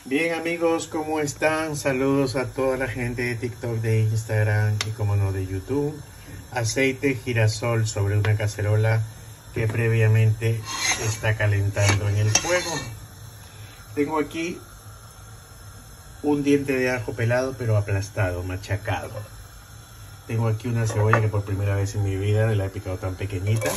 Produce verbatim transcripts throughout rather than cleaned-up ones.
Bien amigos, ¿cómo están? Saludos a toda la gente de TikTok, de Instagram y como no de YouTube. Aceite girasol sobre una cacerola que previamente está calentando en el fuego. Tengo aquí un diente de ajo pelado pero aplastado, machacado. Tengo aquí una cebolla que por primera vez en mi vida la he picado tan pequeñita.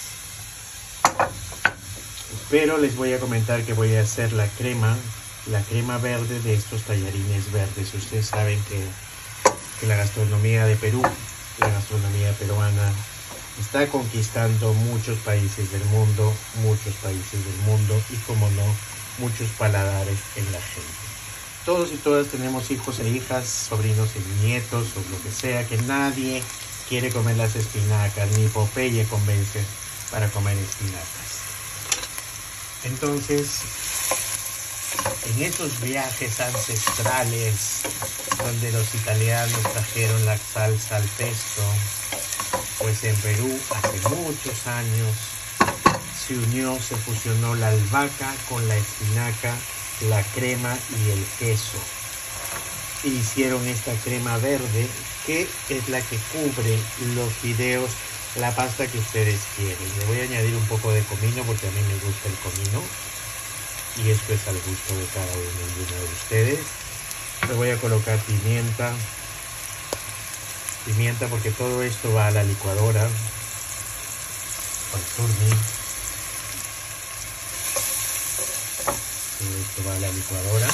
Pero les voy a comentar que voy a hacer la crema la crema verde de estos tallarines verdes. Ustedes saben que, que la gastronomía de Perú, la gastronomía peruana, está conquistando muchos países del mundo, muchos países del mundo y, como no, muchos paladares en la gente. Todos y todas tenemos hijos e hijas, sobrinos y nietos, o lo que sea, que nadie quiere comer las espinacas, ni Popeye convence para comer espinacas. Entonces, en esos viajes ancestrales donde los italianos trajeron la salsa al pesto, pues en Perú hace muchos años se unió, se fusionó la albahaca con la espinaca, la crema y el queso. E hicieron esta crema verde que es la que cubre los fideos, la pasta que ustedes quieren. Le voy a añadir un poco de comino porque a mí me gusta el comino. Y esto es al gusto de cada uno y uno de ustedes. Le voy a colocar pimienta. Pimienta porque todo esto va a la licuadora. Al turni. Todo esto va a la licuadora.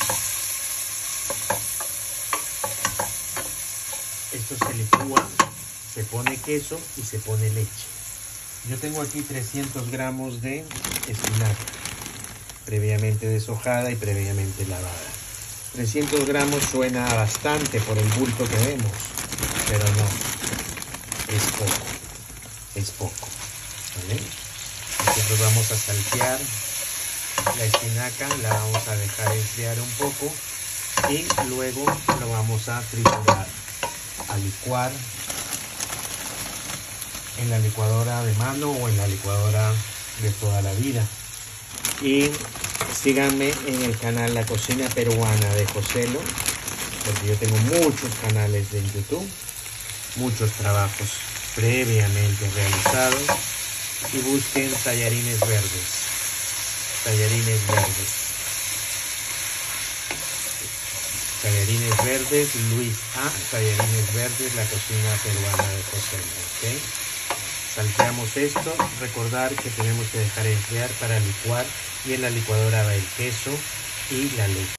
Esto se licúa, se pone queso y se pone leche. Yo tengo aquí trescientos gramos de espinaca, previamente deshojada y previamente lavada. trescientos gramos suena bastante por el bulto que vemos, pero no, es poco, es poco, ¿vale? Nosotros vamos a saltear la espinaca, la vamos a dejar enfriar un poco y luego lo vamos a triturar, a licuar en la licuadora de mano o en la licuadora de toda la vida. Y síganme en el canal La Cocina Peruana de Joselo, porque yo tengo muchos canales en YouTube, muchos trabajos previamente realizados, y busquen tallarines verdes, tallarines verdes, tallarines verdes, Luis A, tallarines verdes, La Cocina Peruana de Joselo, ¿ok? Salteamos esto, recordar que tenemos que dejar enfriar para licuar y en la licuadora va el queso y la leche.